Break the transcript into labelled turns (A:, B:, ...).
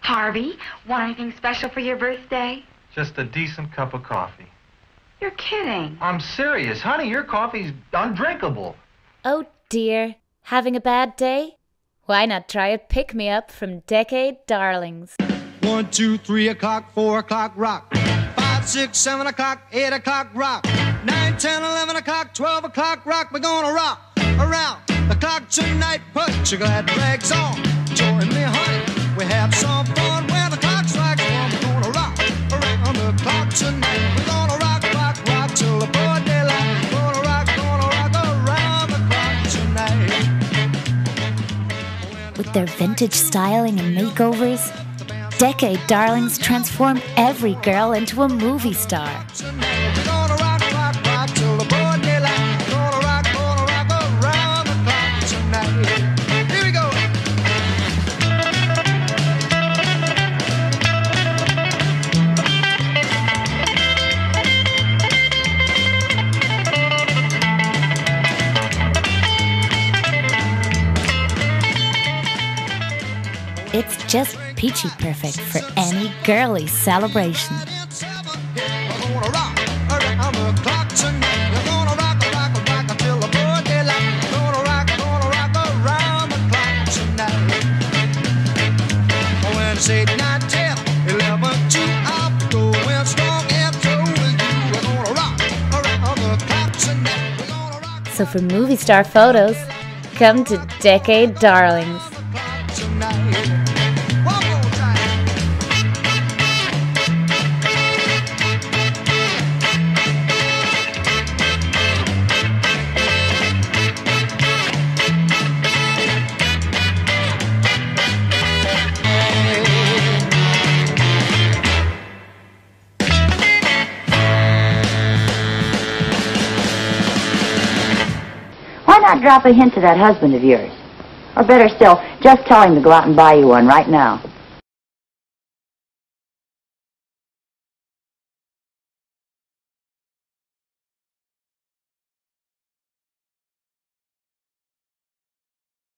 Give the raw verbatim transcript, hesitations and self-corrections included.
A: Harvey, want anything special for your birthday?
B: Just a decent cup of coffee.
A: You're kidding.
B: I'm serious. Honey, your coffee's undrinkable.
C: Oh dear. Having a bad day? Why not try a pick-me-up from Decade Darlings?
D: One, two, three o'clock, four o'clock, rock. Five, six, seven o'clock, eight o'clock, rock. Nine, ten, eleven o'clock, twelve o'clock, rock. We're gonna rock around the clock tonight. Put your glad rags on. Join me, honey. We have some fun when the clock strikes one. We're gonna rock around the clock tonight. We're gonna rock, rock, rock till the broad daylight. We're gonna rock, gonna rock around the clock tonight.
C: With their vintage styling and makeovers, Decade Darlings transform every girl into a movie star.
D: We're gonna rock, rock, rock till the broad daylight. We're gonna rock, gonna rock around the clock tonight. Here we go.
C: It's just peachy perfect for any girly celebration.
D: We're gonna rock around the clock tonight. We're gonna rock, rock, rock until the broad daylight. We're gonna rock, gonna rock around the clock tonight. When it's eight, nine, ten, eleven, two, I'm going strong and through with you. We're gonna rock around the clock tonight. We're gonna rock
C: So for movie star photos, come to Decade Darlings.
D: tonight. One more time.
E: Why not drop a hint to that husband of yours? Or better still, just tell him to go out and buy you one right now.